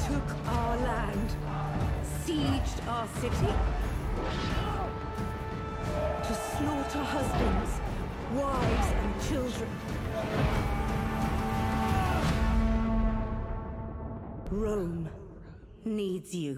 took our land, sieged our city, to slaughter husbands, wives, and children. Rome needs you.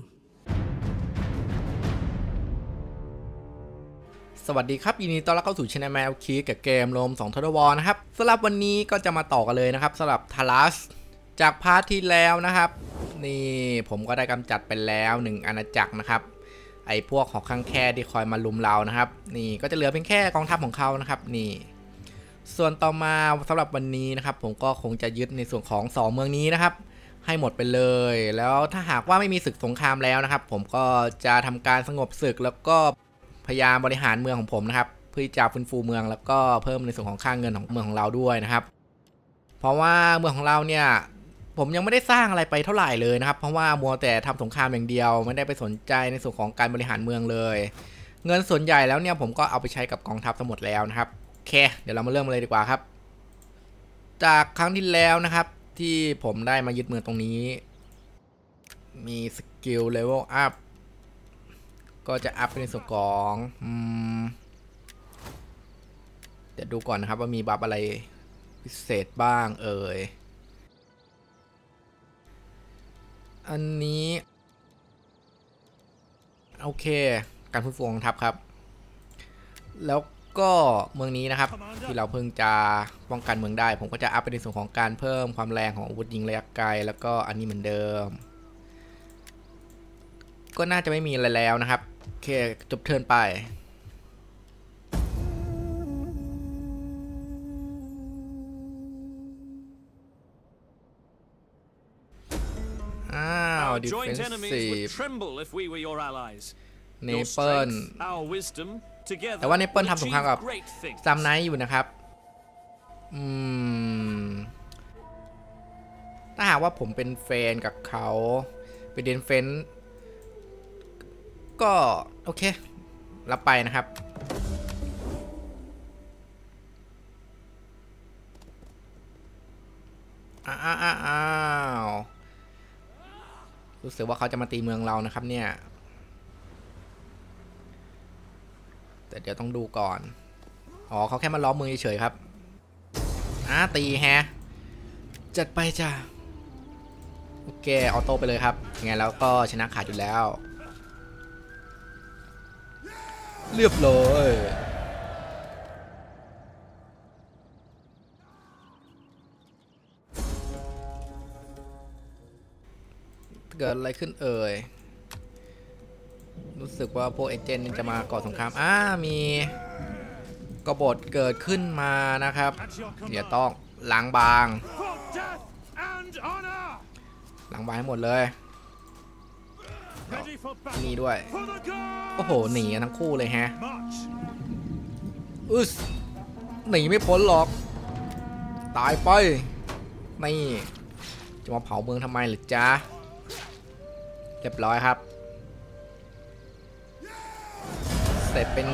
สวัสดีครับยินดีต้อนรับเข้าสู่ช่องแมวคีกับเกมโรม2 Total War นะครับสำหรับวันนี้ก็จะมาต่อกันเลยนะครับสำหรับทารัสจากพาร์ทที่แล้วนะครับนี่ผมก็ได้กำจัดไปแล้ว1อาณาจักรนะครับไอ้พวกหอกข้างแค่ที่คอยมาลุมเรานะครับนี่ก็จะเหลือเพียงแค่กองทัพของเขานะครับนี่ส่วนต่อมาสำหรับวันนี้นะครับผมก็คงจะยึดในส่วนของ2เมืองนี้นะครับให้หมดไปเลยแล้วถ้าหากว่าไม่มีศึกสงครามแล้วนะครับผมก็จะทำการสงบศึกแล้วก็พยายามบริหารเมืองของผมนะครับเพื่อจะฟื้นฟูเมืองแล้วก็เพิ่มในส่วนของค่าเงินของเมืองของเราด้วยนะครับเพราะว่าเมืองของเราเนี่ยผมยังไม่ได้สร้างอะไรไปเท่าไหร่เลยนะครับเพราะว่ามัวแต่ทำสงครามอย่างเดียวไม่ได้ไปสนใจในส่วนของการบริหารเมืองเลยเงินส่วนใหญ่แล้วเนี่ยผมก็เอาไปใช้กับกองทัพทั้งหมดแล้วนะครับโอเคเดี๋ยวเรามาเริ่มเลยดีกว่าครับจากครั้งที่แล้วนะครับที่ผมได้มายึดเมืองตรงนี้มีสกิลเลเวลอัพก็จะอัพในส่วนของเดี๋ยวดูก่อนนะครับว่ามีบัฟอะไรพิเศษบ้างอันนี้โอเคการฟื้นฟูกองทัพครับแล้วก็เมืองนี้นะครับที่เราเพิ่งจะป้องกันเมืองได้ผมก็จะอัพไปในส่วนของการเพิ่มความแรงของอาวุธยิงระยะไกลแล้วก็อันนี้เหมือนเดิมก็น่าจะไม่มีอะไรแล้วนะครับโอเคจบเทิร์นไปดิเฟนซีฟเนเปิลแต่ว่าเนเปิลทำสงครามกับซัมไนท์อยู่นะครับถ้าหากว่าผมเป็นแฟนกับเขาเป็นเดนเฟนก็โอเครับไปนะครับอ้าวรู้สึกว่าเขาจะมาตีเมืองเรานะครับเนี่ยแต่เดี๋ยวต้องดูก่อนอ๋อเขาแค่มาล้อมเมืองเฉยๆครับตีแฮะจัดไปจ้ะโอเคออโต้ไปเลยครับไงแล้วก็ชนะขาดอยู่แล้วเรียบร้อยเกิดอะไรขึ้นรู้สึกว่าพวกเอเจนต์จะมาก่อสงครามมีกบฏเกิดขึ้นมานะครับเดี๋ยวต้องล้างบางให้หมดเลยนี่ด้วยโอ้โหหนีทั้งคู่เลยฮะหนีไม่พ้นหรอกตายไปนี่จะมาเผาเมืองทำไมหรือจ๊ะเรียบร้อยครับเสร็จเป็น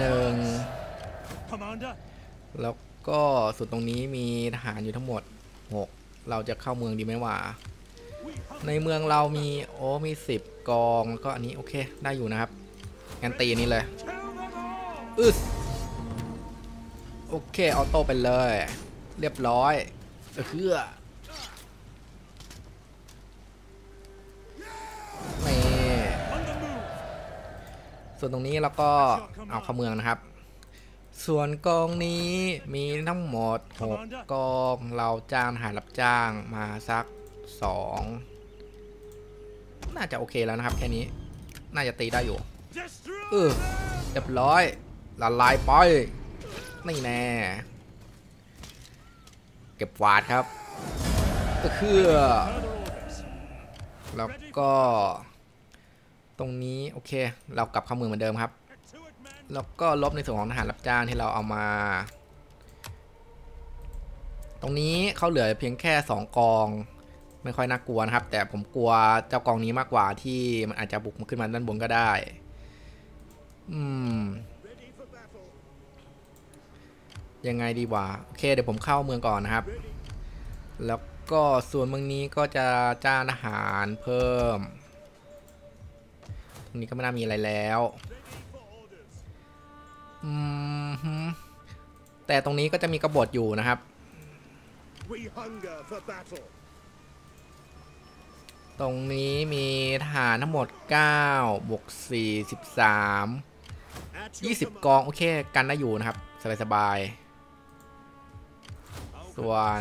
1แล้วก็ส่วนตรงนี้มีทหารอยู่ทั้งหมด6เราจะเข้าเมืองดีไหมวะในเมืองเรามี10กองแล้วก็อันนี้โอเคได้อยู่นะครับงั้นตีอันนี้เลยโอเคออโต้ไปเลยเรียบร้อยส่วนตรงนี้เราก็เอาเข้าเมืองนะครับส่วนกองนี้มีทั้งหมด6กองเราจ้างทหารรับจ้างมาสัก2น่าจะโอเคแล้วนะครับแค่นี้น่าจะตีได้อยู่เรียบร้อยละลายไปไม่แน่เก็บกวาดครับแล้วก็ตรงนี้โอเคเรากลับเข้าเมืองเหมือนเดิมครับแล้วก็ลบในส่วนของทหารรับจ้างที่เราเอามาตรงนี้เขาเหลือเพียงแค่2กองไม่ค่อยน่ากลัวนะครับแต่ผมกลัวเจ้ากองนี้มากกว่าที่มันอาจจะบุกขึ้นมาด้านบนก็ได้ยังไงดีวะโอเคเดี๋ยวผมเข้าเมืองก่อนนะครับแล้วก็ส่วนเมืองนี้ก็จะจ้างอาหารเพิ่มตรงนี้ก็ไม่น่ามีอะไรแล้วแต่ตรงนี้ก็จะมีกบฏอยู่นะครับตรงนี้มีทหารทั้งหมด9บวก4 13 20 กองโอเคกันได้อยู่นะครับสบายๆส่วน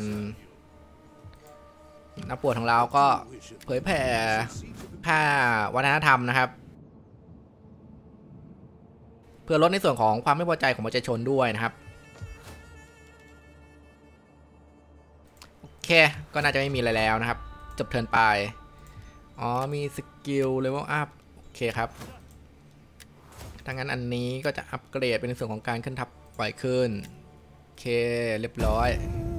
นักปวดของเราก็เผยแผ่ผ้าวัฒนธรรมนะครับเพื่อลดในส่วนของความไม่พอใจของประชาชนด้วยนะครับโอเคก็น่าจะไม่มีอะไรแล้วนะครับจบเทิร์นไปอ๋อมีสกิลเลเวลอัพโอเคครับถ้างั้นอันนี้ก็จะอัปเกรดเป็นในส่วนของการขึ้นทัพไวขึ้นโอเคเรียบร้อย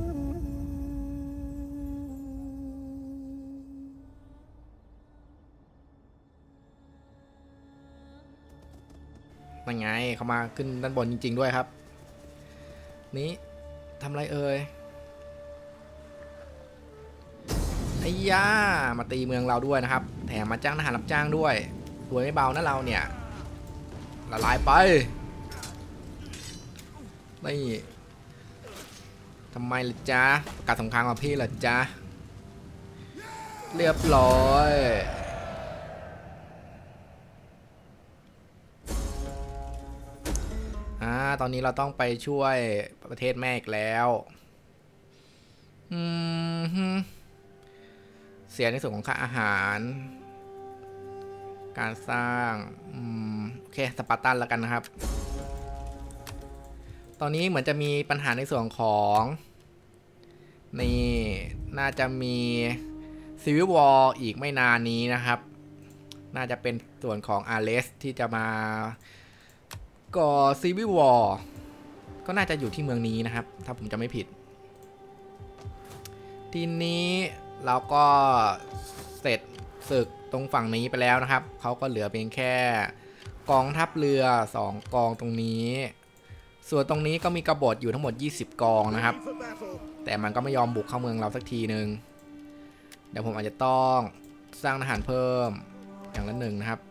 ยังไงเขามาขึ้นด้านบนจริงๆด้วยครับนี้ทำไรเอ่ยไอ้ย่ามาตีเมืองเราด้วยนะครับแถมมาจ้างทหารรับจ้างด้วยตัวไม่เบานะเราเนี่ยละลายไปนี่ทำไมล่ะจ๊ะประกาศสงครามกับพี่ล่ะจ๊ะเรียบร้อยตอนนี้เราต้องไปช่วยประเทศแม่อีกแล้วเสียในส่วนของค่าอาหารการสร้างโอเคสปาร์ตันแล้วกันนะครับตอนนี้เหมือนจะมีปัญหาในส่วนของนี่น่าจะมีซีวิลวอร์อีกไม่นานนี้นะครับน่าจะเป็นส่วนของอาร์เรสที่จะมาก่อซีวิลวอร์ก็น่าจะอยู่ที่เมืองนี้นะครับถ้าผมจะไม่ผิดทีนี้เราก็เสร็จศึกตรงฝั่งนี้ไปแล้วนะครับเขาก็เหลือเพียงแค่กองทัพเรือ2กองตรงนี้ส่วนตรงนี้ก็มีกบฏอยู่ทั้งหมด20กองนะครับแต่มันก็ไม่ยอมบุกเข้าเมืองเราสักทีนึงเดี๋ยวผมอาจจะต้องสร้างทหารเพิ่มอย่างละ1นะครับ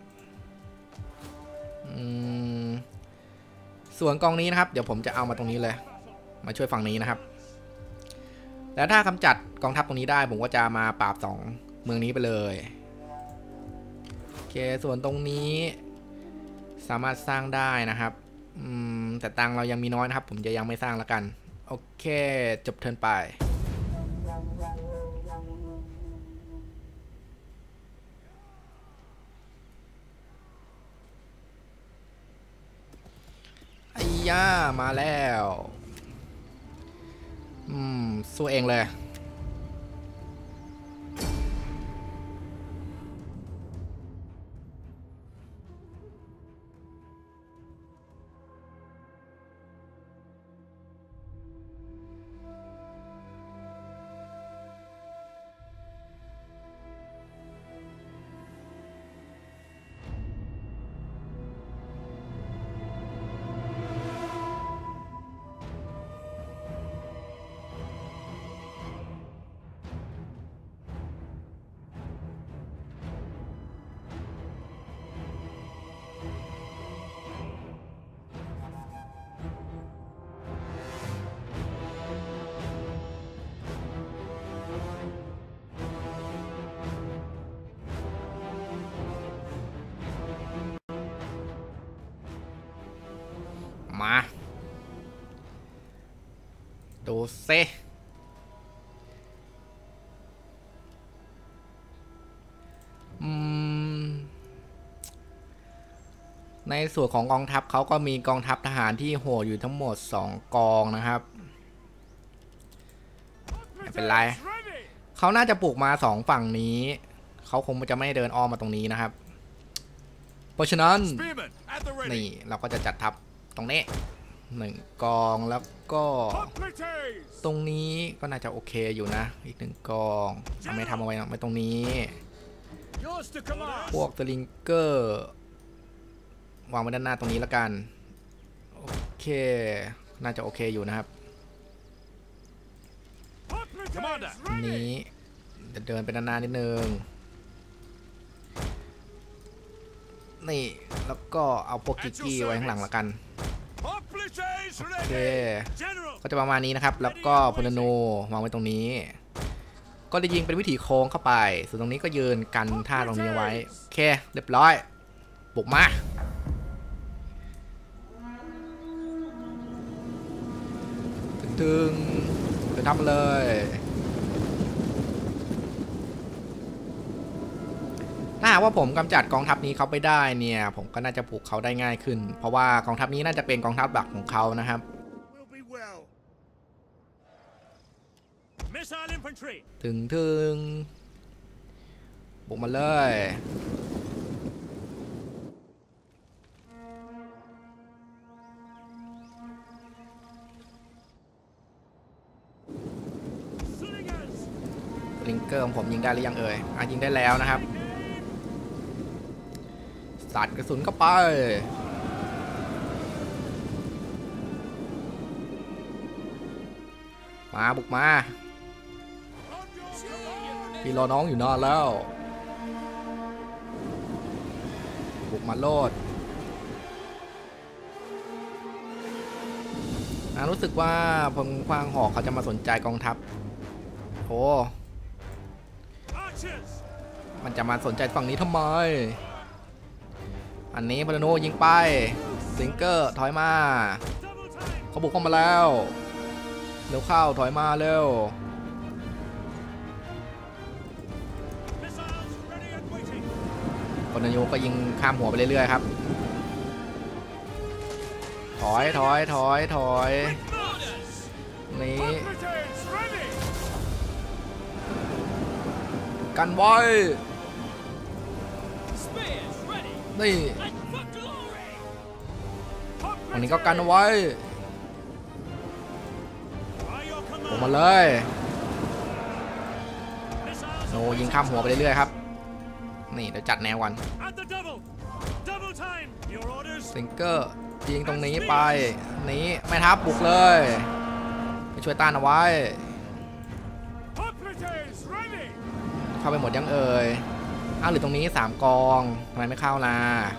ส่วนกองนี้นะครับเดี๋ยวผมจะเอามาตรงนี้เลยมาช่วยฝั่งนี้นะครับแล้วถ้ากำจัดกองทัพตรงนี้ได้ผมก็จะมาปราบ2เมืองนี้ไปเลยโอเคส่วนตรงนี้สามารถสร้างได้นะครับแต่ตังเรายังมีน้อยนะครับผมจะยังไม่สร้างแล้วกันโอเคจบเทิร์นไปไอ้ย่ามาแล้วสู้เองเลยมาดูซิในส่วนของกองทัพเขาก็มีกองทัพทหารที่โหดอยู่ทั้งหมด2กองนะครับไม่เป็นไรเขาน่าจะปลูกมา2ฝั่งนี้เขาคงจะไม่เดินอ้อมมาตรงนี้นะครับเพราะฉะนั้นนี่เราก็จะจัดทัพตรงนี้1กองแล้วก็ตรงนี้ก็น่าจะโอเคอยู่นะอีก1กองทำไมทำเอาไว้ตรงนี้พวกสลิงเกอร์วางไว้ด้านหน้าตรงนี้แล้วกันโอเคน่าจะโอเคอยู่นะครับนี้จะเดินไปนานๆนิดนึงนี่แล้วก็เอาพวกกิกกี้ไว้ข้างหลังละกันโอเคก็จะประมาณนี้นะครับแล้วก็พลโนวางไว้ตรงนี้ก็จะยิงเป็นวิถีโค้งเข้าไปส่วนตรงนี้ก็ยืนกันท่าตรงนี้ไว้โอเคเรียบร้อยบุกมาถึงเดี๋ยวทำเลยถ้าหากว่าผมกำจัดกองทัพนี้เขาไปได้เนี่ยผมก็น่าจะบุกเขาได้ง่ายขึ้นเพราะว่ากองทัพนี้น่าจะเป็นกองทัพหลักของเขานะครับถึงบุกมาเลยลิงเกอร์ของผมยิงได้หรือยังเอ่ยยิงได้แล้วนะครับสัตว์กระสุนเข้าไปมาบุกมาพี่รอน้องอยู่นานแล้วบุกมาโลดรู้สึกว่าพงควางหอกเขาจะมาสนใจกองทัพโอ้มันจะมาสนใจฝั่งนี้ทำไมอันนี้พลโนยิงไปสิงเกอร์ถอยมาเขาบุกเข้ามาแล้วเร็วเข้าถอยมาเร็วพลโนก็ยิงข้ามหัวไปเรื่อยๆครับถอยนี่กันไว้นี่วันนี้ก็กันเอาไว้ผมมาเลยโนยิงข้ามหัวไปเรื่อยๆครับนี่เดี๋ยวจัดแนววันสิงเกอร์ยิงตรงนี้ไปนี้ไม่ทับบุกเลยไปช่วยต้านเอาไว้เข้าไปหมดยังเอ่ยหรือตรงนี้3กองทำไมไม่เข้าล่ะ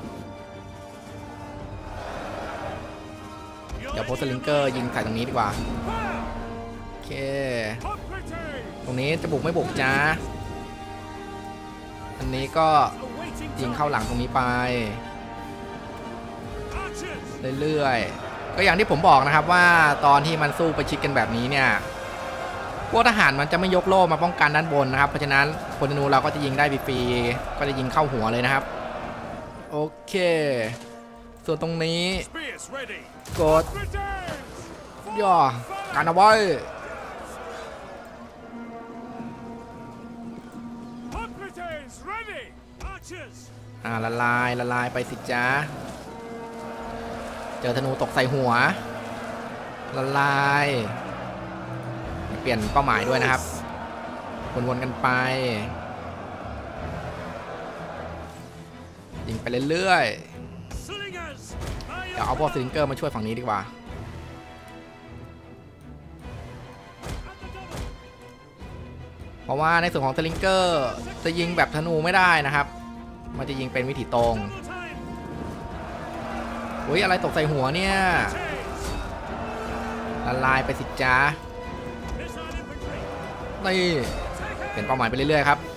เดี๋ยวโพสต์ลิงเกอร์ยิงใส่ตรงนี้ดีกว่าโอเคตรงนี้จะบุกไม่บุกจ้าอันนี้ก็ยิงเข้าหลังตรงนี้ไปเรื่อยๆก็อย่างที่ผมบอกนะครับว่าตอนที่มันสู้ประชิดกันแบบนี้เนี่ยพวกทหารมันจะไม่ยกโล่มาป้องกันด้านบนนะครับเพราะฉะนั้นพลธนูเราก็จะยิงได้ฟรีๆก็จะยิงเข้าหัวเลยนะครับโอเคส่วนตรงนี้กดย่อกันเอาไว้ละลายไปสิจ้าเจอธนูตกใส่หัวละลายเปลี่ยนเป้าหมายด้วยนะครับวนๆกันไปยิงไปเรื่อยๆเดี๋ยวเอาพวกสลิงเกอร์มาช่วยฝั่งนี้ดีกว่าเพราะว่าในส่วนของสลิงเกอร์จะยิงแบบธนูไม่ได้นะครับมันจะยิงเป็นวิถีตรงอุ้ยอะไรตกใส่หัวเนี่ยละลายไปสิจ้านี่เป็นเป้าหมายไปเรื่อยๆครับ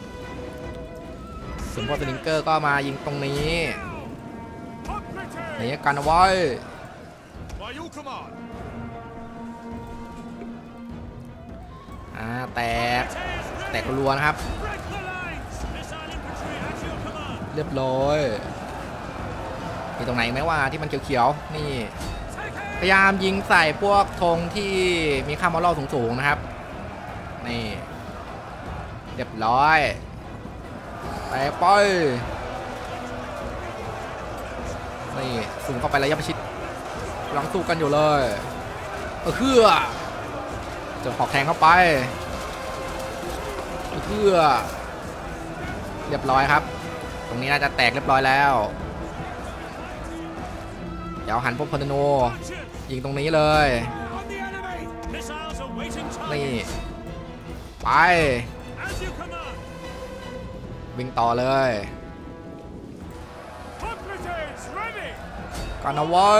ส่วนพวกสลิงเกอร์ก็มายิงตรงนี้นี่กันเอาไว้แตกรัวนะครับเรียบร้อยมีตรงไหนไหมว่าที่มันเขียวๆนี่พยายามยิงใส่พวกธงที่มีค่ามอลล์สูงๆนะครับนี่เรียบร้อยไปนี่สูงเข้าไประยะประชิดกำลังสู้กันอยู่เลยจะหอกแทงเข้าไปเรียบร้อยครับตรงนี้น่าจะแตกเรียบร้อยแล้วเดี๋ยวหันพวกพลธนูยิงตรงนี้เลยนี่ไปวิ่งต่อเลยกันเอาไว้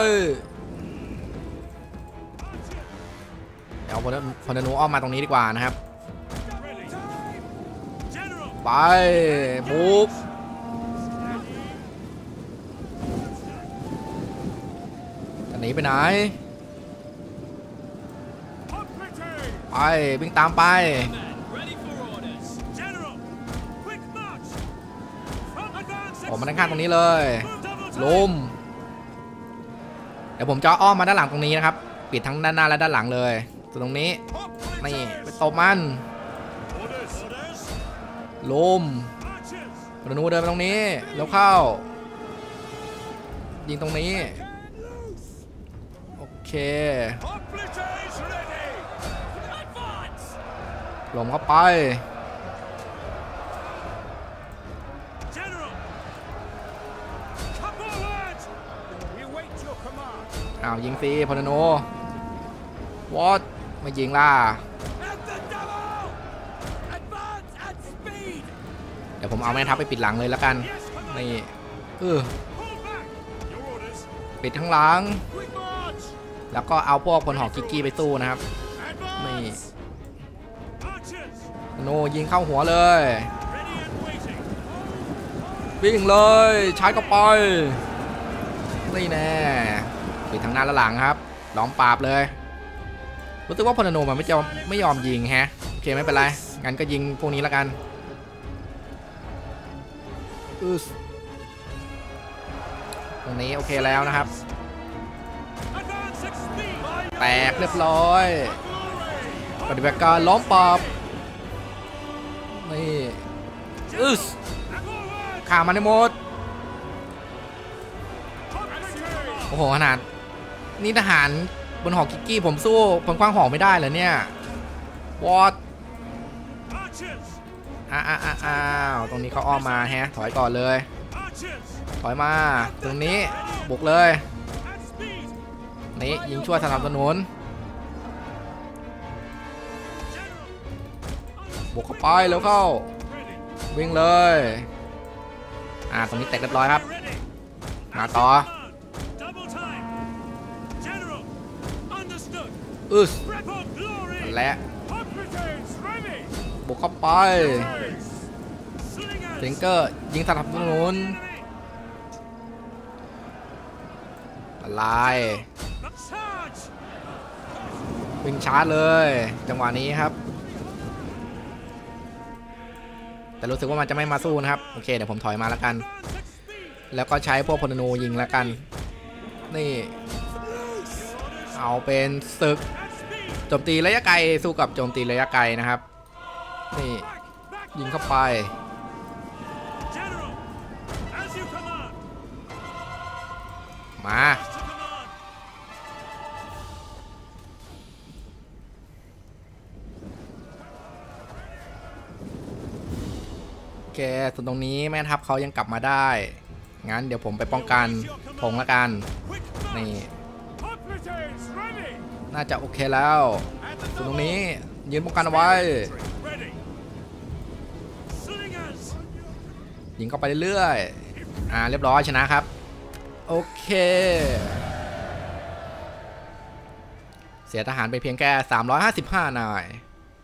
เดี๋ยวพลธนูอ้อมมาตรงนี้ดีกว่านะครับไปบุกจะหนีไปไหนไปวิ่งตามไปผมมาด้านข้างตรงนี้เลยลุมเดี๋ยวผมจะอ้อมมาด้านหลังตรงนี้นะครับปิดทั้งด้านหน้าและด้านหลังเลยส่วนตรงนี้นี่ไปตบมันลุมพลธนูเดินไปตรงนี้แล้วเข้ายิงตรงนี้โอเคลงเข้าไปอ้าวยิงสิพลธนูวอตไม่ยิงล่ะเดี๋ยวผมเอาแม่ทัพไปปิดหลังเลยแล้วกันนี่ปิดทั้งหลังแล้วก็เอาพวกพลหอกกิกกี้ไปสู้นะครับนี่โนยิงเข้าหัวเลยวิ่งเลยใช้ก็ไปนี่แน่ปิดทั้งหน้าและหลังครับล้อมปราบเลยรู้สึกว่าพลธนูมันไม่ยอมยิงฮะโอเคไม่เป็นไรงั้นก็ยิงพวกนี้แล้วกันตรงนี้โอเคแล้วนะครับแตกเรียบร้อยปฏิบัติการล้อมปราบนี่ฆ่ามันได้หมดโอ้โหขนาดนี่ทหารบนหอกกิกกี้ผมสู้พลคว้างหอกไม่ได้เลยเนี่ยวอตอ้าวตรงนี้เขาอ้อมมาแฮะถอยก่อนเลยถอยมาตรงนี้บุกเลยนี่ยิงช่วยสนับสนุนบุกเข้าไปแล้วเข้าวิ่งเลยตรงนี้แตกเรียบร้อยครับมาต่อและบุกเข้าไปสิงเกอร์ยิงสนับสนุนลายวิ่งชาร์จเลยจังหวะนี้ครับแต่รู้สึกว่ามันจะไม่มาสู้นะครับโอเคเดี๋ยวผมถอยมาแล้วกันแล้วก็ใช้พวกพลธนูยิงแล้วกันนี่เอาเป็นศึกโจมตีระยะไกลสู้กับโจมตีระยะไกลนะครับนี่ยิงเข้าไปมาโอเคส่วนตรงนี้แม่ทัพเขายังกลับมาได้งั้นเดี๋ยวผมไปป้องกันธงละกันนี่น่าจะโอเคแล้วส่วนตรงนี้ยืนป้องกันเอาไว้ยิงเข้าไปเรื่อยๆเรียบร้อยชนะครับโอเคเสียทหารไปเพียงแค่355นาย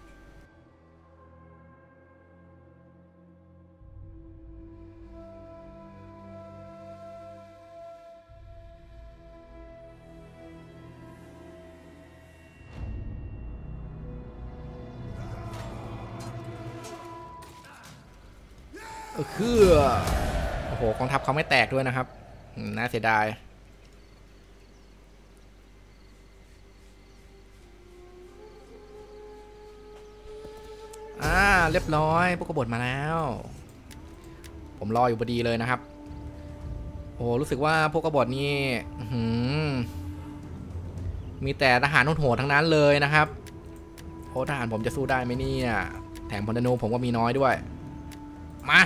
คือโอ้โหกองทัพเขาไม่แตกด้วยนะครับน่าเสียดายเรียบร้อยพวกกบฏมาแล้วผมรออยู่พอดีเลยนะครับโอ้รู้สึกว่าพวกกบฏนี่มีแต่ทหารโหดทั้งนั้นเลยนะครับโอ้ทหารผมจะสู้ได้ไหมเนี่ยแถมพลธนูผมก็มีน้อยด้วยมา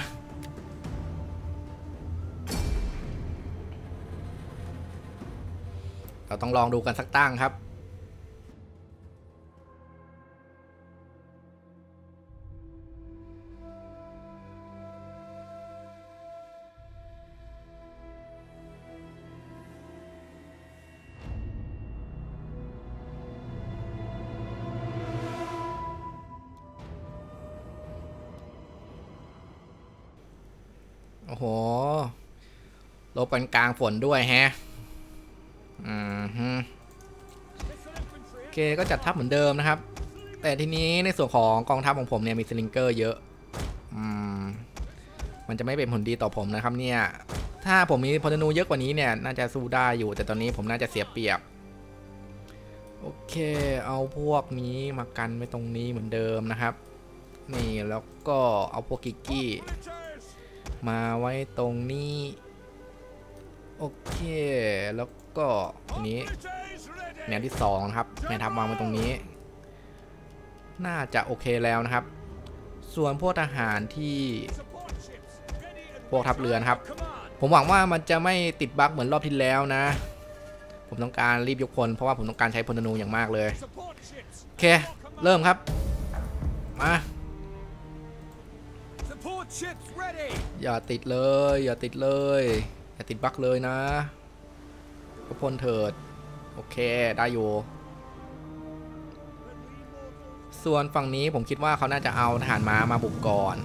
เราต้องลองดูกันสักตั้งครับโอ้โหลบกันกลางฝนด้วยแฮะโอเคก็จัดทัพเหมือนเดิมนะครับแต่ทีนี้ในส่วนของกองทัพของผมเนี่ยมีสลิงเกอร์เยอะมันจะไม่เป็นผลดีต่อผมนะครับเนี่ยถ้าผมมีพลธนูเยอะกว่านี้เนี่ยน่าจะสู้ได้อยู่แต่ตอนนี้ผมน่าจะเสียเปรียบโอเคเอาพวกนี้มากันไว้ตรงนี้เหมือนเดิมนะครับนี่แล้วก็เอาพวกกิกกี้มาไว้ตรงนี้โอเคแล้วก็นี้แนวที่2นะครับแม่ทัพวางไว้ตรงนี้น่าจะโอเคแล้วนะครับส่วนพวกทหารที่พวกทัพเรือนะครับผมหวังว่ามันจะไม่ติดบั๊กเหมือนรอบที่แล้วนะผมต้องการรีบยกพลเพราะว่าผมต้องการใช้พลธนูอย่างมากเลยโอเคเริ่มครับมาอย่าติดเลยอย่าติดเลยอย่าติดบั๊กเลยนะยกพลเถิดโอเคได้อยู่ส่วนฝั่งนี้ผมคิดว่าเขาน่าจะเอาทหารม้ามาบุกก่อน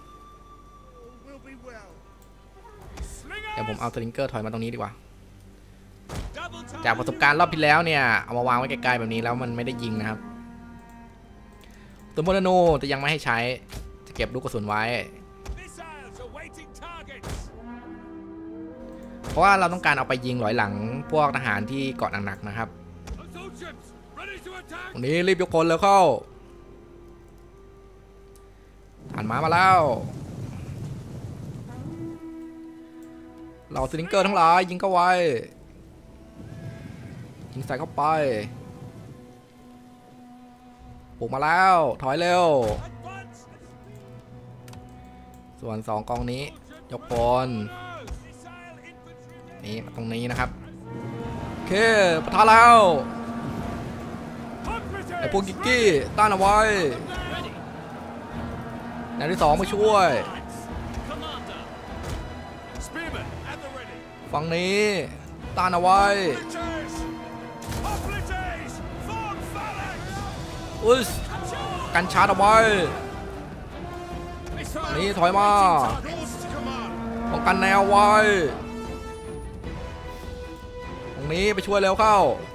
เดี๋ยวผมเอาสลิงเกอร์ถอยมาตรงนี้ดีกว่าจากประสบการณ์รอบที่แล้วเนี่ยเอามาวางไว้ไกลๆแบบนี้แล้วมันไม่ได้ยิงนะครับตัวโมโนโนจะยังไม่ให้ใช้จะเก็บลูกกระสุนไว้เพราะว่าเราต้องการเอาไปยิงหลอยหลังพวกทหารที่เกาะหนักๆนะครับวันนี้รีบยกพลแล้วเข้าผ่านมาแล้วเราสลิงเกอร์ทั้งหลายยิงเข้าไว้ยิงใส่เข้าไปปลุกมาแล้วถอยเร็วส่วน2กองนี้ยกพลนี่มาตรงนี้นะครับโอเคปะทะแล้วไอ้พวกกิกกี้ต้านเอาไว้แนวที่2มาช่วยฝั่งนี้ต้านเอาไว้อุ๊ยกันชาร์จเอาไว้นี่ถอยมาป้องกันแนวไว้ตรงนี้ไปช่วยเร็วเข้า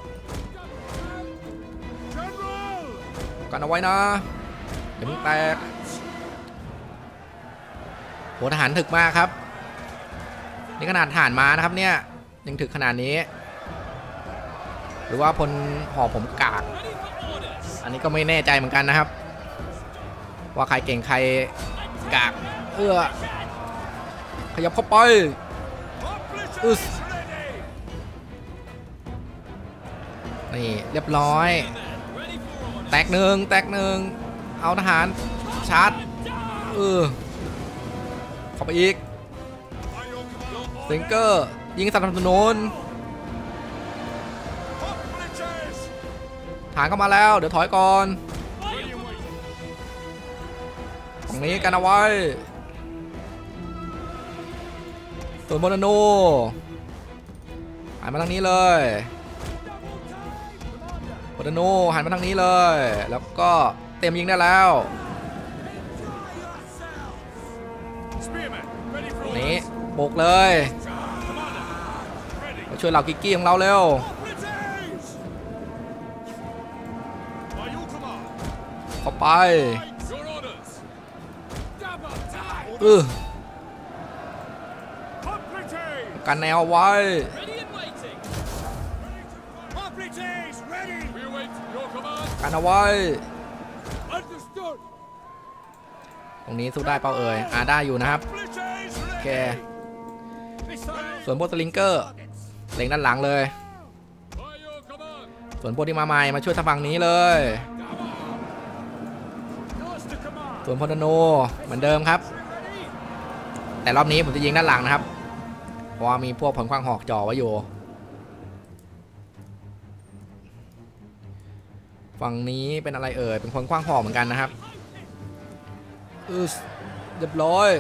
กันเอาไว้นะอย่าเพิ่งแตกโหทหารถึกมากครับนี่ขนาดทหารมานะครับเนี่ยยังถึกขนาดนี้หรือว่าพลห่อผมกากอันนี้ก็ไม่แน่ใจเหมือนกันนะครับว่าใครเก่งใครกากขยับเข้าไปนี่เรียบร้อยแตกหนึ่งเอาทหารชาร์จเข้าไปอีกซิงเกอร์ยิงสนับสนุนฐานเข้ามาแล้วเดี๋ยวถอยก่อนตรงนี้กันเอาไว้ส่วนโมโนโนหันมาทางนี้เลยโมโนโนหันมาทางนี้เลยแล้วก็เต็มยิงได้แล้วนี่บุกเลยมาช่วยเหล่ากิกกี้ของเราเร็วเข้าไปกันแนวไว้กันเอาไว้ตรงนี้สู้ได้เปล่าเอ่ยได้อยู่นะครับโอเคส่วนพวกสลิงเกอร์เล็งด้านหลังเลยส่วนพวกที่มาใหม่มาช่วยทางฝั่งนี้เลยส่วนพลธนูเหมือนเดิมครับแต่รอบนี้ผมจะยิงด้านหลังนะครับเพราะว่ามีพวกผลคว้างหอกจ่อไว้อยู่ฝั่งนี้เป็นอะไรเอ่ยเป็นผลคว้างหอกเหมือนกันนะครับเรียบร้อย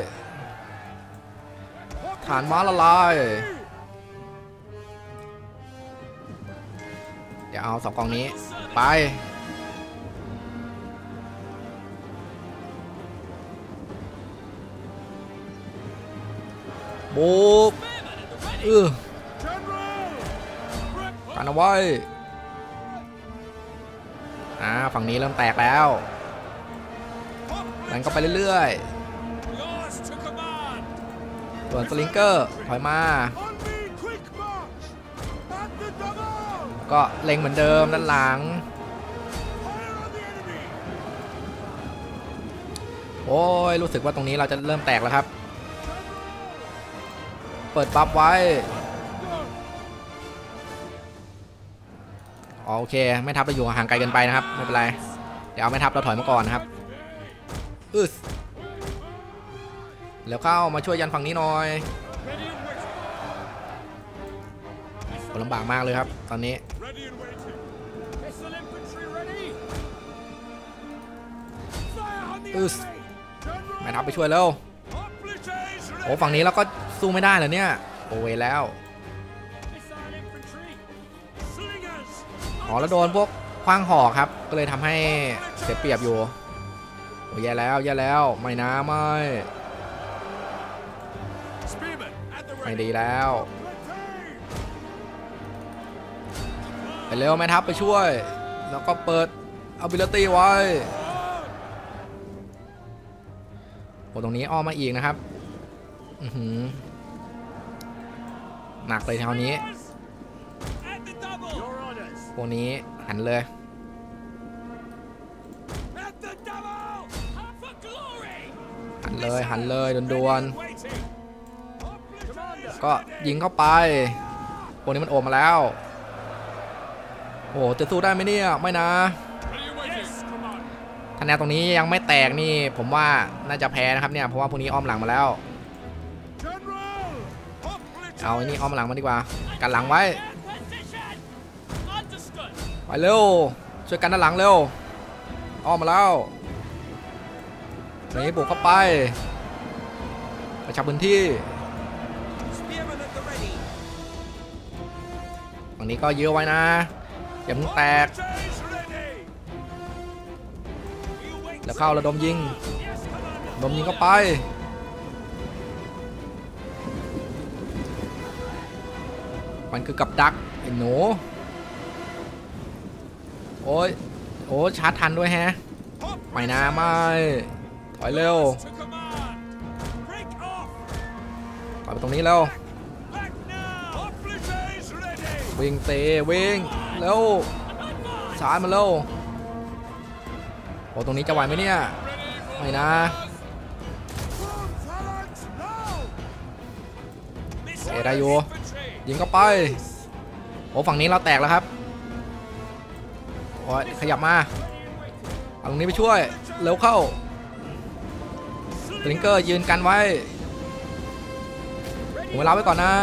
ฐานม้าละลายเดี๋ยวเอา2กองนี้ไปโบ๊บกันเอาไว้ฝั่งนี้เริ่มแตกแล้วดันก็ไปเรื่อยๆส่วนสลิงเกอร์ถอยมาก็เล็งเหมือนเดิมด้านหลังโอ้ยรู้สึกว่าตรงนี้เราจะเริ่มแตกแล้วครับเปิดบัฟไว้โอเคไม่ทับเราอยู่ห่างไกลเกินไปนะครับไม่เป็นไรเดี๋ยวเอาไม่ทับเราถอยมาก่อนนะครับแล้วเข้ามาช่วยยันฝั่งนี้หน่อยลำบากมากเลยครับตอนนี้ไม่ทับไปช่วยแล้วโอ้ฝั่งนี้เราก็สู้ไม่ได้เหรอเนี่ยโอ้ยแล้วแล้วโดนพวกคว้างหอกครับก็เลยทำให้เสียเปรียบอยู่โอ้ยแย่แล้วไม่นะไม่ดีแล้วไปเร็วแม่ทัพไปช่วยแล้วก็เปิด ability ไว้โอ้ตรงนี้อ้อมมาอีกนะครับหนักเลยแถวนี้พวกนี้หันเลยดวนๆก็ยิงเข้าไปพวกนี้มันโอมมาแล้วโอ้จะสู้ได้ไหมเนี่ยไม่นะคะแนนตรงนี้ยังไม่แตกนี่ผมว่าน่าจะแพ้นะครับเนี่ยเพราะว่าพวกนี้อ้อมหลังมาแล้วเอาไอ้นี่อ้อมหลังมาดีกว่ากันหลังไว้ไปเร็วช่วยกันด้านหลังเร็วอ้อมมาแล้วนี่บุกเข้าไปประชับพื้นที่ฝั่งนี้ก็เยอะไว้นะอย่าเพิ่งแตกแล้วเข้าระดมยิงเข้าไปมันคือกับดักไอ้หนูโอ้ชาร์จทันด้วยแฮะไม่นะไม่ถอยเร็วถอยไปตรงนี้เร็ววิ่งวิ่งเร็วชาร์จมาเร็วโอ้ตรงนี้จะไหวไหมเนี่ยไม่นะได้อยู่ยิงเข้าไปโอ้ฝั่งนี้เราแตกแล้วครับโอ้ยขยับมาเอาตรงนี้ไปช่วยเร็วเข้าสลิงเกอร์ยืนกันไว้ผมเวลาไว้ก่อนนะ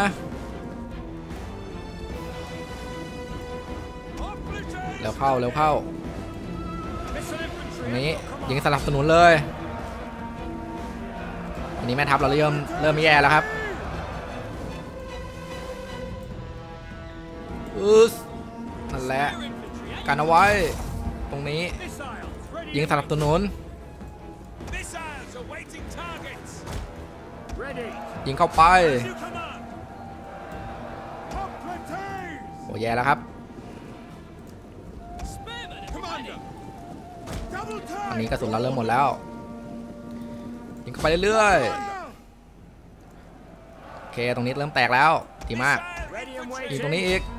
เร็วเข้าตรงนี้ยิงสลับสนุนเลยอันนี้แม่ทัพเราเริ่มแย่แล้วครับนั่นแหละกันเอาไว้ตรงนี้ยิงสลับสนุนยิงเข้าไปโอ้แย่แล้วครับอันนี้กระสุนเราเริ่มหมดแล้วยิงเข้าไปเรื่อยๆโอเคตรงนี้เริ่มแตกแล้วดีมากยิงตรงนี้อีก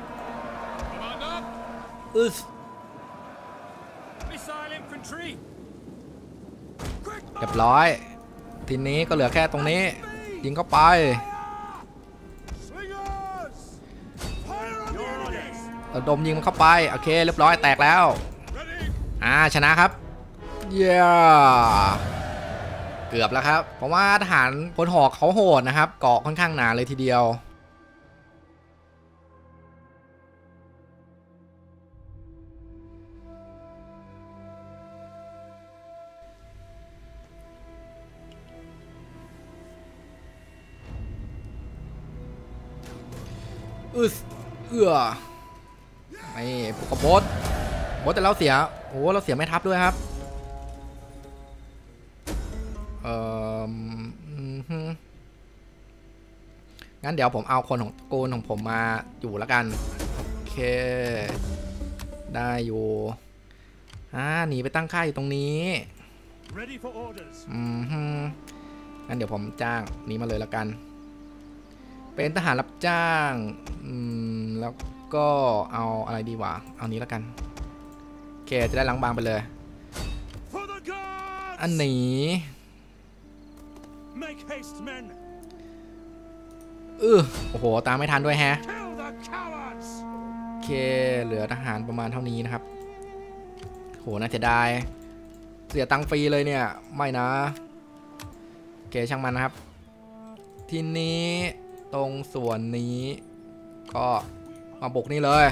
เรียบร้อยทีนี้ก็เหลือแค่ตรงนี้ยิงเข้าไประดมยิงมันเข้าไปโอเคเรียบร้อยแตกแล้วชนะครับเย้เกือบแล้วครับเพราะว่าทหารพลหอกเขาโหดนะครับเกาะค่อนข้างหนาเลยทีเดียวไอ้พวกบดแต่เราเสียเราเสียไม่ทับด้วยครับงั้นเดี๋ยวผมเอาคนของตระกูลของผมมาอยู่แล้วกันโอเคได้อยู่หนีไปตั้งค่ายอยู่ตรงนี้งั้นเดี๋ยวผมจ้างนี้มาเลยแล้วกันเป็นทหารรับจ้างแล้วก็เอาอะไรดีวะเอานี้แล้วกันโอเคจะได้ล้างบางไปเลยอันนี้โอ้โหตามไม่ทันด้วยแฮะโอเคเหลือทหารประมาณเท่านี้นะครับโหน่าจะได้เสียตังค์ฟรีเลยเนี่ยไม่นะโอเคช่างมันนะครับทีนี้ตรงส่วนนี้ก็มาบุกนี่เลย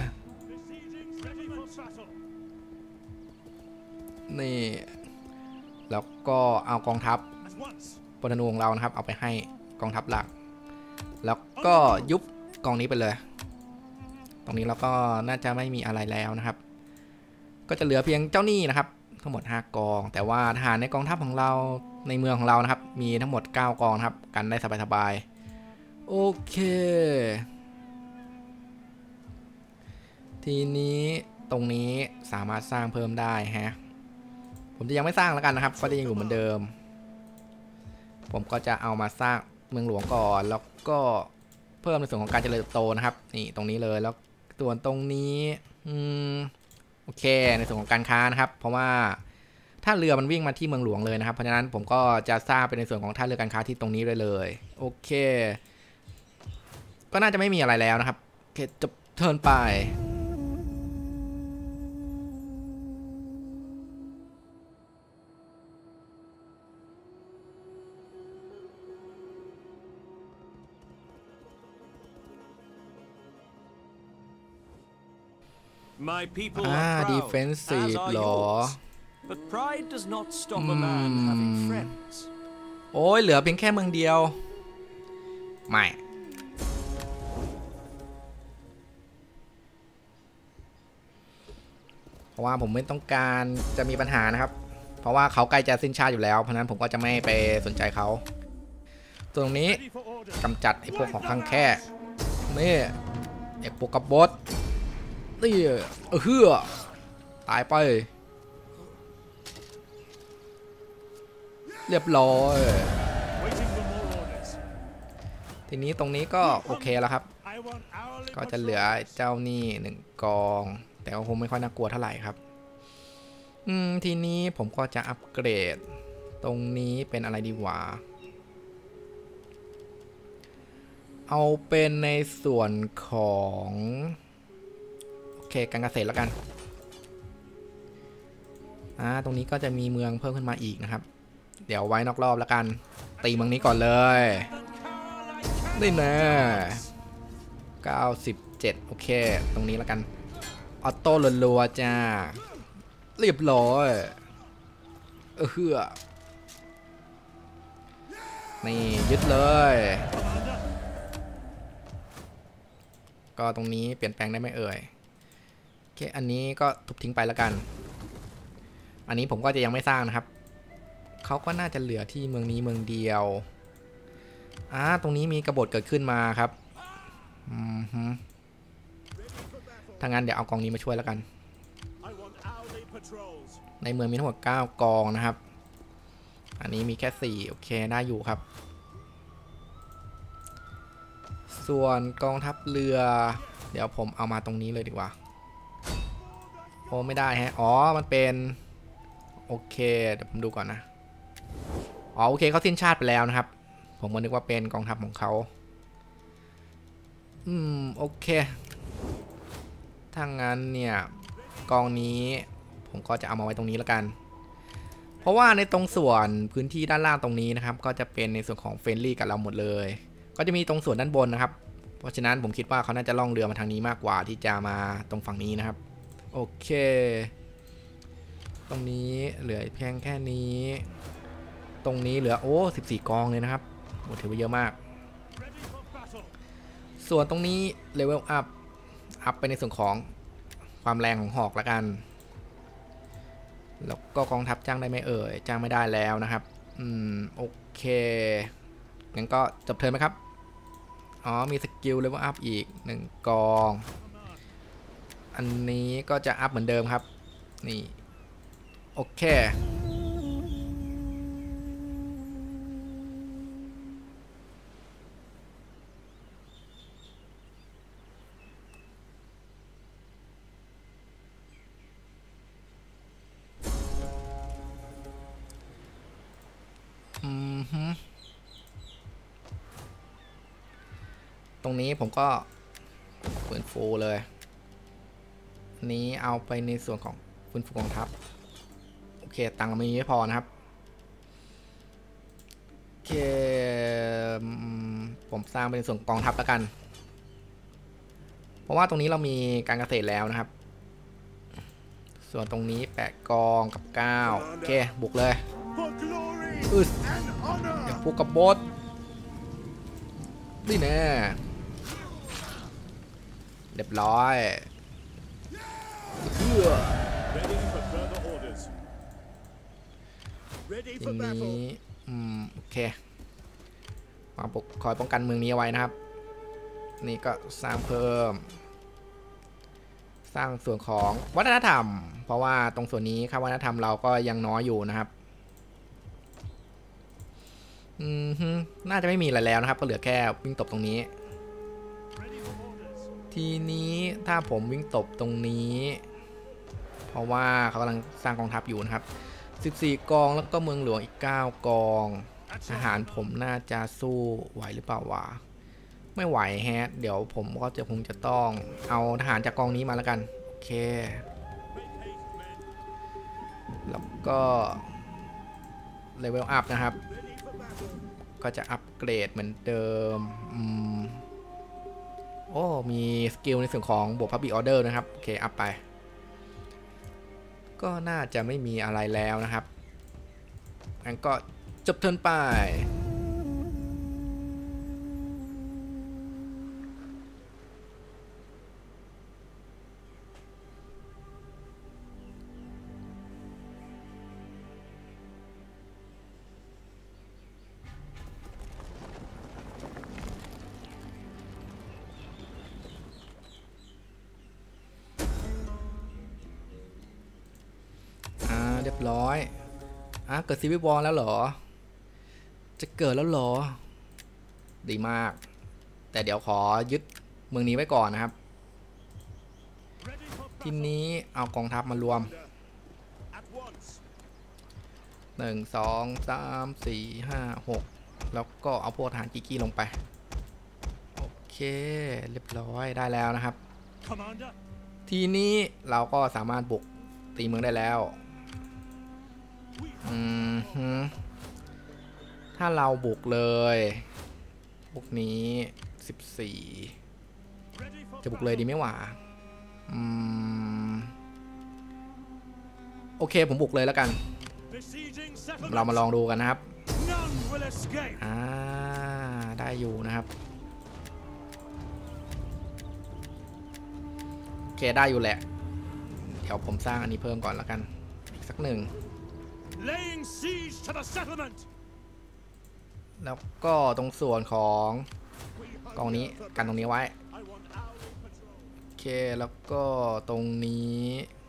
นี่แล้วก็เอากองทัพพลธนูของเรานะครับเอาไปให้กองทัพหลักแล้วก็ยุบกองนี้ไปเลยตรงนี้เราก็น่าจะไม่มีอะไรแล้วนะครับก็จะเหลือเพียงเจ้าหนี้นะครับทั้งหมด5กองแต่ว่าทหารในกองทัพของเราในเมืองของเรานะครับมีทั้งหมด9กองนะครับกันได้สบายๆโอเคทีนี้ตรงนี้สามารถสร้างเพิ่มได้ฮะผมจะยังไม่สร้างแล้วกันนะครับก็จะยังอยู่เหมือนเดิมผมก็จะเอามาสร้างเมืองหลวงก่อนแล้วก็เพิ่มในส่วนของการเจริญเติบโตนะครับนี่ตรงนี้เลยแล้วส่วนตรงนี้โอเคในส่วนของการค้านะครับเพราะว่าถ้าเรือมันวิ่งมาที่เมืองหลวงเลยนะครับเพราะฉะนั้นผมก็จะสร้างเป็นในส่วนของท่าเรือการค้าที่ตรงนี้เลยโอเคก็น่าจะไม่มีอะไรแล้วนะครับโอเคจบเทิร์นไปdefensive หรอโอ้ยเหลือเพียงแค่เมืองเดียวไม่เพราะว่าผมไม่ต้องการจะมีปัญหานะครับเพราะว่าเขาใกล้จะสิ้นชาติอยู่แล้วเพราะนั้นผมก็จะไม่ไปสนใจเขาตรงนี้กำจัดไอ้พวกของข้างแค่นี่ไอ้พวกกบฏนี่ตายไปเรียบร้อยทีนี้ตรงนี้ก็โอเคแล้วครับก็จะเหลือเจ้านี่1กองแต่ก็คงไม่ค่อยน่ากลัวเท่าไหร่ครับทีนี้ผมก็จะอัปเกรดตรงนี้เป็นอะไรดีวะเอาเป็นในส่วนของโอเคการเกษตรแล้วกันตรงนี้ก็จะมีเมืองเพิ่มขึ้นมาอีกนะครับเดี๋ยวไว้นอกรอบแล้วกันตีเมืองนี้ก่อนเลยนี่แน่97โอเคตรงนี้แล้วกันออโต้รัวๆจ้าเรียบร้อยนี่ยึดเลยก็ตรงนี้เปลี่ยนแปลงได้ไหมเอ่ยโอเคอันนี้ก็ทุบทิ้งไปแล้วกันอันนี้ผมก็จะยังไม่สร้างนะครับเขาก็น่าจะเหลือที่เมืองนี้เมืองเดียวตรงนี้มีกบฏเกิดขึ้นมาครับถ้างั้นเดี๋ยวเอากองนี้มาช่วยแล้วกันในเมืองมีทั้งหมด9กองนะครับอันนี้มีแค่4โอเคได้อยู่ครับส่วนกองทัพเรือเดี๋ยวผมเอามาตรงนี้เลยดีกว่าโอ้ไม่ได้ฮะมันเป็นโอเคเดี๋ยวผมดูก่อนนะโอเคเขาสิ้นชาติไปแล้วนะครับผมก็นึกว่าเป็นกองทัพของเขาโอเคถ้างั้นเนี่ยกองนี้ผมก็จะเอามาไว้ตรงนี้แล้วกันเพราะว่าในตรงส่วนพื้นที่ด้านล่างตรงนี้นะครับก็จะเป็นในส่วนของเฟรนลี่กับเราหมดเลยก็จะมีตรงส่วนด้านบนนะครับเพราะฉะนั้นผมคิดว่าเขาน่าจะล่องเรือมาทางนี้มากกว่าที่จะมาตรงฝั่งนี้นะครับโอเคตรงนี้เหลือเพียงแค่นี้ตรงนี้เหลือ14กองเลยนะครับถือว่าเยอะมากส่วนตรงนี้เลเวลอัพไปในส่วนของความแรงของหอกละกันแล้วก็กองทัพจ้างได้ไหมเอ่ยจ้างไม่ได้แล้วนะครับโอเคงั้นก็จบเทิร์นไหมครับอ๋อมีสกิลเลเวลอัพอีก1กอง อันนี้ก็จะอัพเหมือนเดิมครับนี่โอเคตรงนี้ผมก็ฟื้นฟูเลยนี้เอาไปในส่วนของฟื้นฟูกองทัพโอเคตังค์เราไม่พอนะครับโอเคผมสร้างเป็นส่วนกองทัพแล้วกันเพราะว่าตรงนี้เรามีการเกษตรแล้วนะครับส่วนตรงนี้8กองกับ9โอเคบุกเลยอย่าพูดกับบอสนี่แน่เรียบร้อยทีนี้โอเควางปกคอยป้องกันเมืองนี้เอาไว้นะครับนี่ก็สร้างเพิ่มสร้างส่วนของวัฒนธรรมเพราะว่าตรงส่วนนี้ครับวัฒนธรรมเราก็ยังน้อยอยู่นะครับน่าจะไม่มีอะไรแล้วนะครับก็เหลือแค่วิ่งตบตรงนี้ทีนี้ถ้าผมวิ่งตบตรงนี้เพราะว่าเขากำลังสร้างกองทัพอยู่นะครับ14กองแล้วก็เมืองหลวงอีก9กองทหารผมน่าจะสู้ไหวหรือเปล่าวะไม่ไหวแฮะเดี๋ยวผมก็จะคงจะต้องเอาทหารจากกองนี้มาแล้วกันโอเคแล้วก็เลเวลอัพนะครับก็จะอัปเกรดเหมือนเดิมโอ้มีสกิลในส่วนของบวก Public Order นะครับโอเคอัพไปก็น่าจะไม่มีอะไรแล้วนะครับงั้นก็จบเทิร์นไปเรียบร้อยเกิดซีวิวอลแล้วเหรอจะเกิดแล้วเหรอดีมากแต่เดี๋ยวขอยึดเมืองนี้ไว้ก่อนนะครับทีนี้เอากองทัพมารวม1 2 3 4 5 6แล้วก็เอาพวกทหารกิกกี้ลงไปโอเคเรียบร้อยได้แล้วนะครับทีนี้เราก็สามารถบุกตีเมืองได้แล้วถ้าเราบุกเลยพวกนี้14จะบุกเลยดีไหมวะโอเคผมบุกเลยแล้วกันเรามาลองดูกันนะครับได้อยู่นะครับโอเคได้อยู่แหละเดี๋ยวผมสร้างอันนี้เพิ่มก่อนแล้วกันอีกสัก1แล้วก็ตรงส่วนของกองนี้กันตรงนี้ไว้โอเคแล้วก็ตรงนี้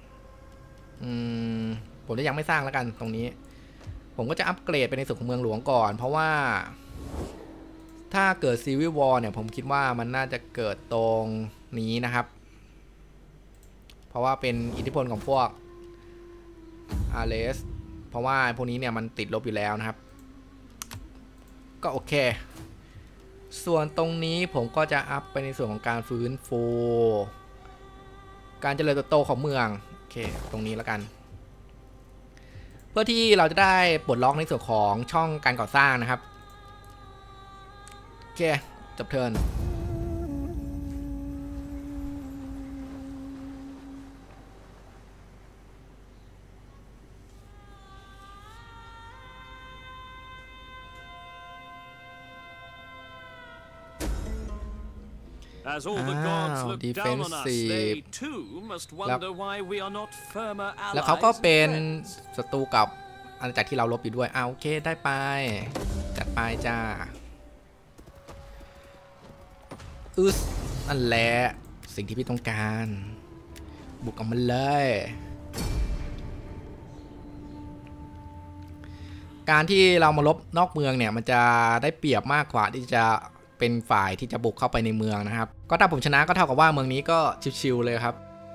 ผมจะยังไม่สร้างแล้วกันตรงนี้ผมก็จะอัปเกรดไปในส่วนของเมืองหลวงก่อนเพราะว่าถ้าเกิดซีวิววอร์เนี่ยผมคิดว่ามันน่าจะเกิดตรงนี้นะครับเพราะว่าเป็นอิทธิพลของพวกอาร์เรสเพราะว่าพวกนี้เนี่ยมันติดลบอยู่แล้วนะครับก็โอเคส่วนตรงนี้ผมก็จะอัพไปในส่วนของการฟื้นฟูการเจริญเติบโตของเมืองโอเคตรงนี้แล้วกันเพื่อที่เราจะได้ปลดล็อกในส่วนของช่องการก่อสร้างนะครับโอเคจบเทิร์น As all the gods look down on us, they too must wonder why we are not firmer allies. แล้วเขาก็เป็นศัตรูกับอาณาจักรที่เราลบอยู่ด้วยโอเคได้ไปจัดไปจ้านั่นแหละสิ่งที่พี่ต้องการบุกออกมาเลยการที่เรามาลบนอกเมืองเนี่ยมันจะได้เปรียบมากกว่าที่จะเป็นฝ่ายที่จะบุกเข้าไปในเมืองนะครับก็ถ้าผมชนะก็เท่ากับว่าเมืองนี้ก็ชิวๆเลยครับ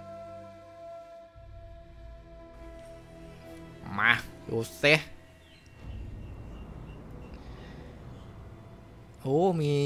มาดูเซโอ้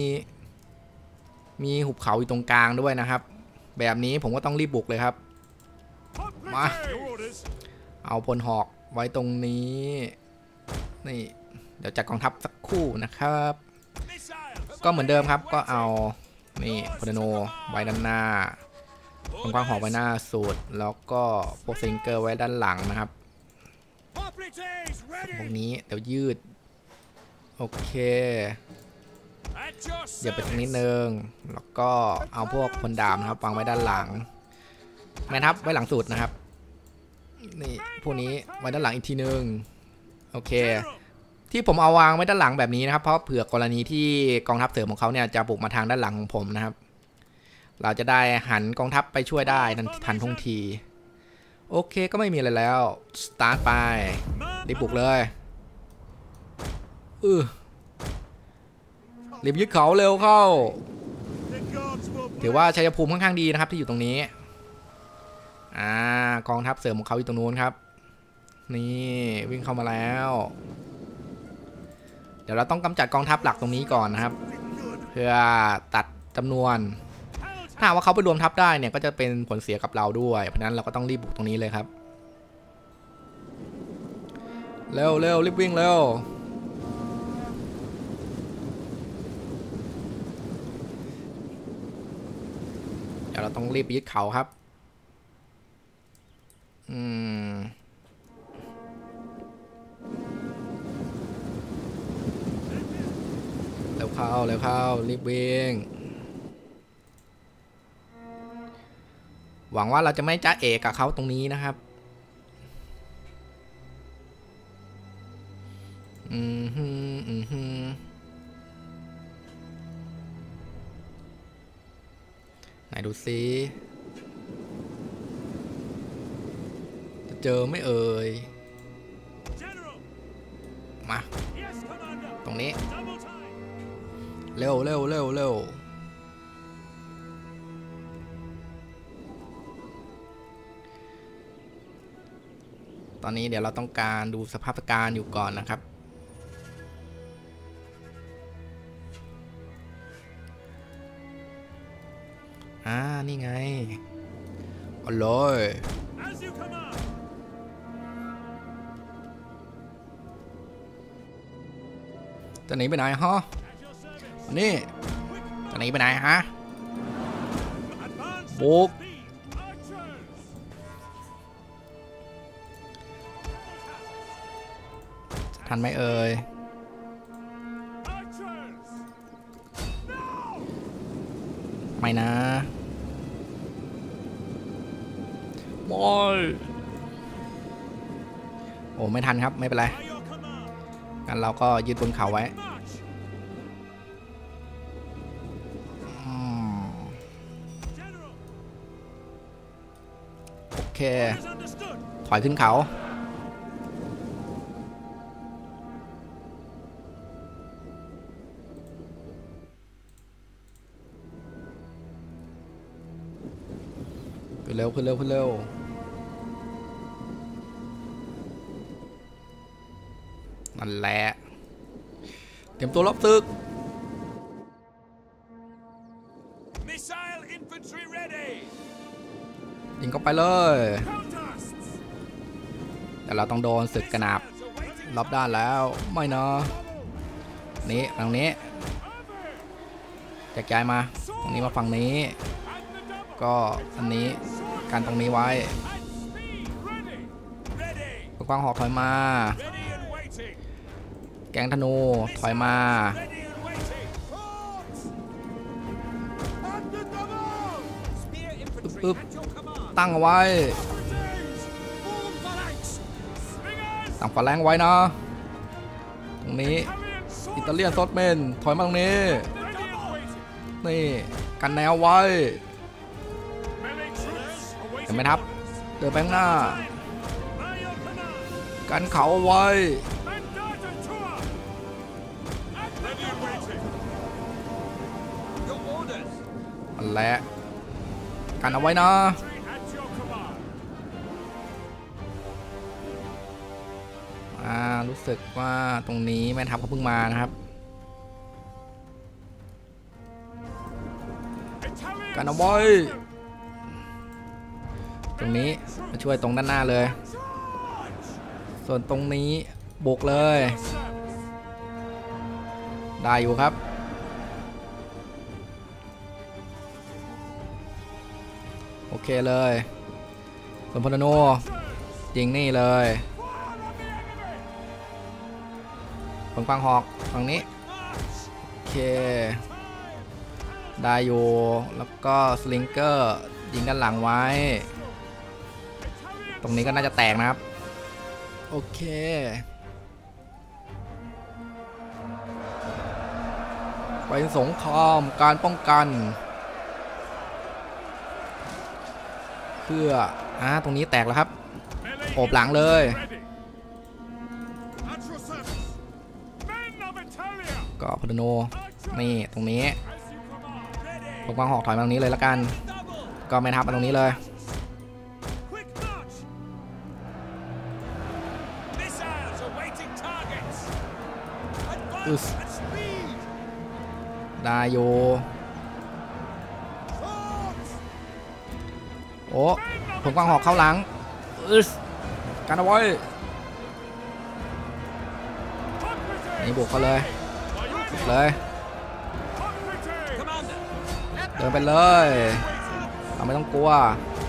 มีหุบเขาอยู่ตรงกลางด้วยนะครับแบบนี้ผมก็ต้องรีบบุกเลยครับมาเอาพลหอกไว้ตรงนี้นี่เดี๋ยวจัดกองทัพสักครู่นะครับก็เหมือนเดิมครับก็เอานี่พลโนไว้ด้านหน้าตรงกลางหอกไว้หน้าสุดแล้วก็พวกซิงเกอร์ไว้ด้านหลังนะครับพวกนี้เดี๋ยวยืดโอเคเดี๋ยวไปตรงนี้นึงแล้วก็เอาพวกพลดาบนะครับวางไว้ด้านหลังแม่ทัพไว้หลังสุดนะครับนี่พวกนี้ไว้ด้านหลังอีกทีนึงโอเคที่ผมเอาวางไว้ด้านหลังแบบนี้นะครับเพราะเผื่อกรณีที่กองทัพเสริมของเขาเนี่ยจะบุกมาทางด้านหลังของผมนะครับเราจะได้หันกองทัพไปช่วยได้ทันท่วงทีโอเคก็ไม่มีอะไรแล้วสตาร์ทไปรีบบุกเลยรีบยึดเขาเร็วเข้าถือว่าชัยภูมิค่อนข้างดีนะครับที่อยู่ตรงนี้กองทัพเสริมของเขาอยู่ตรงนู้นครับนี่วิ่งเข้ามาแล้วเดี๋ยวเราต้องกำจัดกองทัพหลักตรงนี้ก่อนนะครับเพื่อตัดจำนวนถ้าว่าเขาไปรวมทัพได้เนี่ยก็จะเป็นผลเสียกับเราด้วยเพราะนั้นเราก็ต้องรีบบุกตรงนี้เลยครับเร็วรีบวิ่งเร็วเดี๋ยวเราต้องรีบยึดเขาครับเร็วเข้ารีบวิ่งหวังว่าเราจะไม่จ้าเอกกับเขาตรงนี้นะครับไหนดูซิจะเจอไม่เอ่ยมาตรงนี้เร็วตอนนี้เดี๋ยวเราต้องการดูสภาพการอยู่ก่อนนะครับนี่ไงเอาเลยจะหนีไปไหนฮะนี่จะหนีไปไหนฮะบุกทันไหมเอ่ยไม่นะโอ้ยโอ้ไม่ทันครับไม่เป็นไรงั้นเราก็ยึดบนเขาไว้โอเคถอยขึ้นเขาขึ้นเร็วนั่นแหละเตรียมตัวรบศึกยิงเข้าไปเลยแต่เราต้องโดนศึกกระหนาบรอบด้านแล้วไม่เนาะนี่ทางนี้แจกย้ายมาตรงนี้มาฝั่งนี้ก็อันนี้กันตรงนี้ไว้กว้างหอกถอยมาแกงธนูถอยมาอึ๊บตั้งเอาไว้ตั้งฝาแรงไว้นะตรงนี้อิตาเลียนซอสเมนถอยมาตรงนี้นี่กันแนวไว้เห็นไหมครับเดินไปข้างหน้ากันเขาไว้อันแหละกันเอาไว้นะรู้สึกว่าตรงนี้แม่ทัพเขาเพิ่งมานะครับกันเอาไว้ตรงนี้มาช่วยตรงด้านหน้าเลยส่วนตรงนี้บุกเลยได้อยู่ครับโอเคเลยส่วนพลโนยิงนี่เลยฟังหอกฝั่งนี้โอเคได้อยู่แล้วก็สลิงเกอร์ยิงด้านหลังไว้ตรงนี้ก็น่าจะแตกนะครับโอเคไปสงครามการป้องกันเพื่อตรงนี้แตกแล้วครับโอบหลังเลยก็พลโนนี่ตรงนี้วางหอกถอยมาตรงนี้เลยแล้วกันก็ไม่ทับมาตรงนี้เลยได้อยู่โอ้ผมวางหอกเข้าหลังกันเอาไว้นี่บุกเขาเลยเดินไปเลยเราไม่ต้องกลัว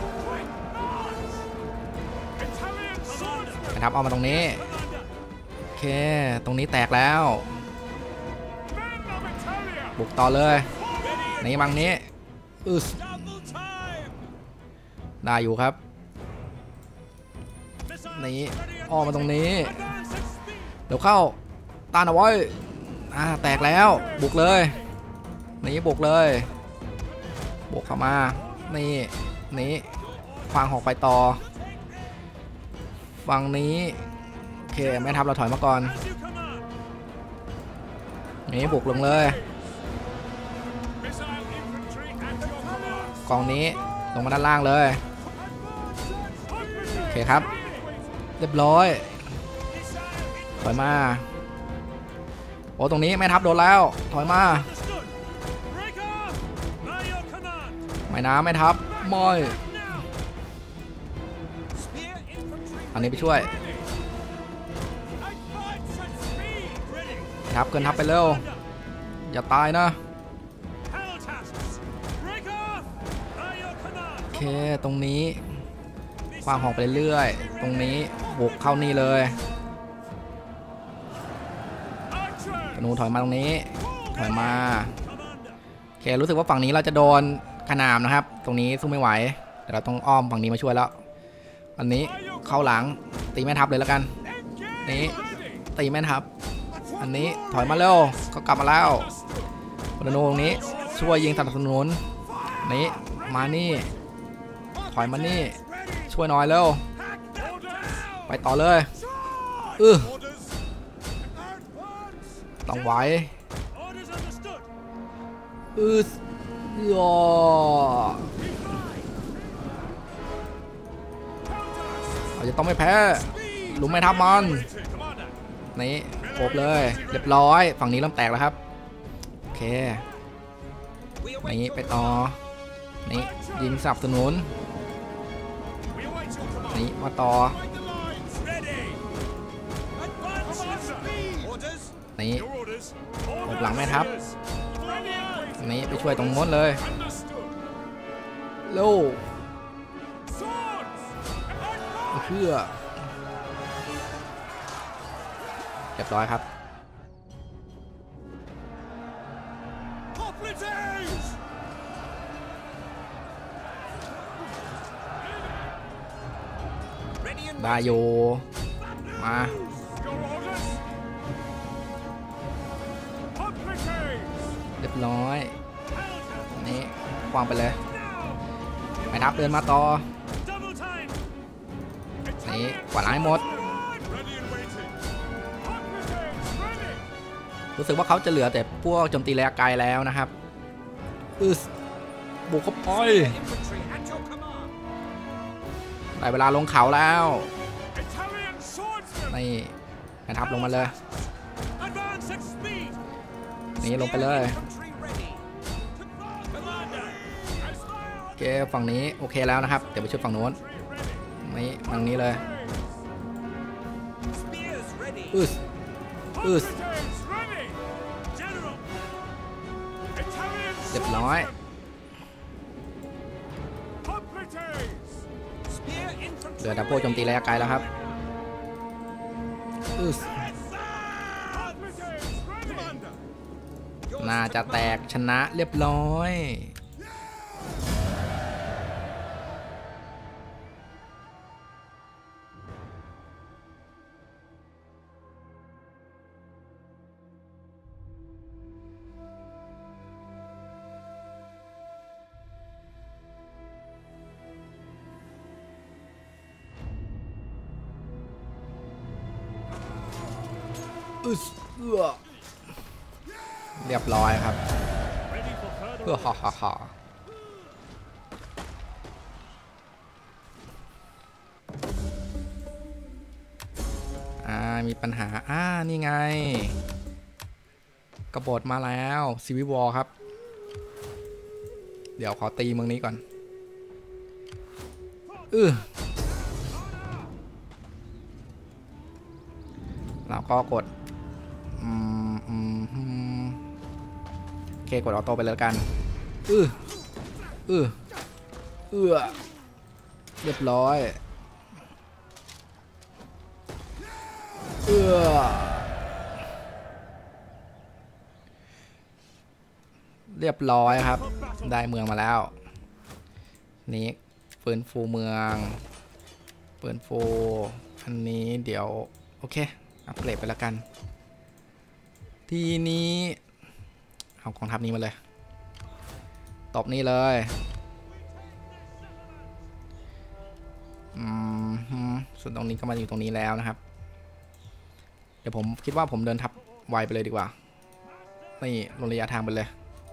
นะครับเอามาตรงนี้โอเคตรงนี้แตกแล้วบุกต่อเลยนี่มังนี้ได้อยู่ครับนี่อ้อมาตรงนี้เดี๋ยวเข้าต้านเอาไว้แตกแล้วบุกเลยนี่บุกเลยบุกเข้ามานี่ฟังหอกไปต่อฝั่งนี้โอเคแม่ทัพเราถอยมาก่อนนี่บุกลงเลยกองนี้ลงมาด้านล่างเลยโอเคครับเรียบร้อยถอยมาโอ้ตรงนี้แม่ทัพโดนแล้วถอยมาไม่นะแม่ทัพมอยอันนี้ไปช่วยทัพเกินทัพไปเร็วอย่าตายนะโอเคตรงนี้วางหอกไปเรื่อยตรงนี้บุกเข้านี่เลยธนูถอยมาตรงนี้ถอยมาโอเครู้สึกว่าฝั่งนี้เราจะโดนขนามนะครับตรงนี้สู้ไม่ไหวแต่เราต้องอ้อมฝั่งนี้มาช่วยแล้วอันนี้เข้าหลังตีแม่ทัพเลยแล้วกันนี้ตีแม่ทัพอันนี้ถอยมาเร็วเขากลับมาแล้วพลโนตรงนี้ช่วยยิงสนับสนุนนี้มานี่ถอยมานี่ช่วยหน่อยเร็วไปต่อเลยต้องไหวเราจะต้องไม่แพ้ลุมไม่ทับมันนี่โอบเลยเรียบร้อยฝั่งนี้เริ่มแตกแล้วครับโอเคนี่ไปต่อนี่ยิงสนับสนุนนี่มาต่อนี่โอบหลังแม่ทัพนี่ไปช่วยตรงโน้นเลยเร็วเพื่อเรียบร้อยครับได้อยู่มาเรียบร้อยนี่วางไปเลยไอ้ทัพเดินมาต่อนี่กวาดล้างให้หมดรู้สึกว่าเขาจะเหลือแต่พวกโจมตีระยะไกลแล้วนะครับบุกเข้าไปได้เวลาลงเขาแล้วนี่ไอ้ทัพลงมาเลยนี่ลงไปเลยโอเคฝั่งนี้โอเคแล้วนะครับเดี๋ยวไปช่วยฝั่งโน้นนี่ทางนี้เลยเรียบร้อยเหลือแต่พวกโจมตีระยะไกลแล้วครับน่าจะแตกชนะเรียบร้อยเรียบร้อยครับฮ่ามีปัญหานี่ไงกบฏมาแล้วซีวิวอลครับเดี๋ยวขอตีเมืองนี้ก่อนแล้วก็กดโอเคกดออโต้ไปเลยกันเรียบร้อยเรียบร้อยครับได้เมืองมาแล้วนี้ฟื้นฟูเมืองฟื้นฟูอันนี้เดี๋ยวโอเคอัปเกรดไปแล้วกันทีนี้เอากองทัพนี้มาเลยตบนี่เลยส่วนตรงนี้ก็มาอยู่ตรงนี้แล้วนะครับเดี๋ยวผมคิดว่าผมเดินทับไวไปเลยดีกว่านี่ลดระยะทางไปเลย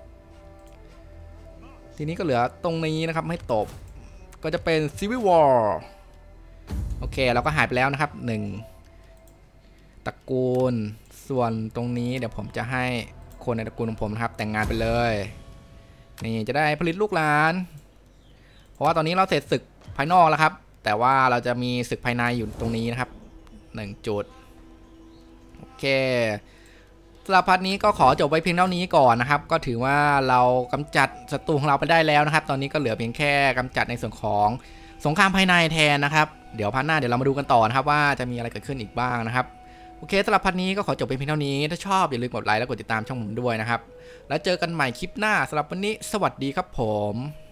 ทีนี้ก็เหลือตรงนี้นะครับให้ตบก็จะเป็น Civil War โอเคเราก็หายไปแล้วนะครับ1ตระกูลส่วนตรงนี้เดี๋ยวผมจะให้คนในตระกูลของผมนะครับแต่งงานไปเลยนี่จะได้ผลิตลูกหลานเพราะว่าตอนนี้เราเสร็จศึกภายนอกแล้วครับแต่ว่าเราจะมีศึกภายในอยู่ตรงนี้นะครับ1จุดโอเคสำหรับพาร์ทนี้ก็ขอจบไว้เพียงเท่านี้ก่อนนะครับก็ถือว่าเรากำจัดศัตรูของเราไปได้แล้วนะครับตอนนี้ก็เหลือเพียงแค่กำจัดในส่วนของสงครามภายในแทนนะครับเดี๋ยวพาร์ทหน้าเดี๋ยวเรามาดูกันต่อนะครับว่าจะมีอะไรเกิดขึ้นอีกบ้างนะครับโอเคสำหรับพาร์ทนี้ก็ขอจบไปเพียงเท่านี้ถ้าชอบอย่าลืมกดไลค์และกดติดตามช่องผมด้วยนะครับแล้วเจอกันใหม่คลิปหน้าสำหรับวันนี้สวัสดีครับผม